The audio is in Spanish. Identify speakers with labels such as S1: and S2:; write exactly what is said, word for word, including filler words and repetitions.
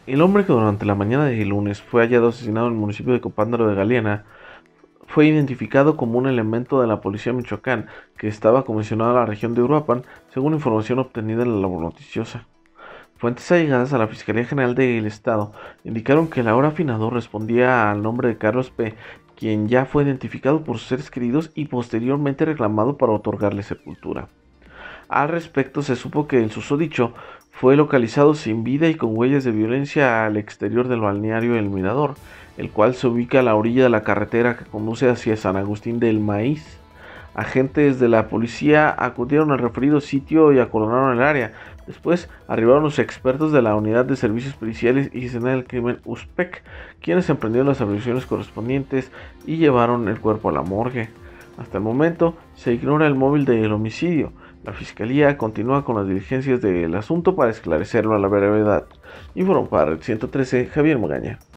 S1: El hombre que durante la mañana de lunes fue hallado asesinado en el municipio de Copándaro de Galeana fue identificado como un elemento de la policía Michoacán que estaba comisionado a la región de Uruapan, según información obtenida en la labor noticiosa. Fuentes allegadas a la Fiscalía General del Estado indicaron que el ahora afinador respondía al nombre de Carlos P., quien ya fue identificado por sus seres queridos y posteriormente reclamado para otorgarle sepultura. Al respecto, se supo que el susodicho fue localizado sin vida y con huellas de violencia al exterior del balneario El Mirador, el cual se ubica a la orilla de la carretera que conduce hacia San Agustín del Maíz. Agentes de la policía acudieron al referido sitio y acordonaron el área. Después arribaron los expertos de la Unidad de Servicios Periciales y Escena del Crimen U S P E C, quienes emprendieron las averiguaciones correspondientes y llevaron el cuerpo a la morgue. Hasta el momento se ignora el móvil del homicidio. La Fiscalía continúa con las diligencias del asunto para esclarecerlo a la brevedad. Informó para el ciento trece Javier Magaña.